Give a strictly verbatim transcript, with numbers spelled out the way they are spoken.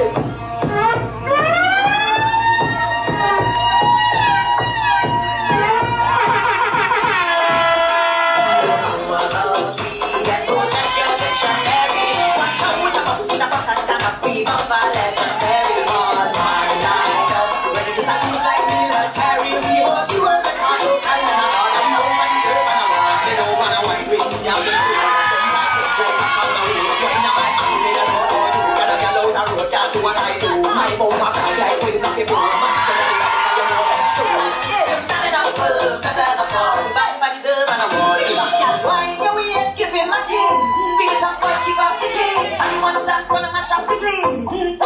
Give him my team, beat up, keep up the game. And once that gonna mash up the place.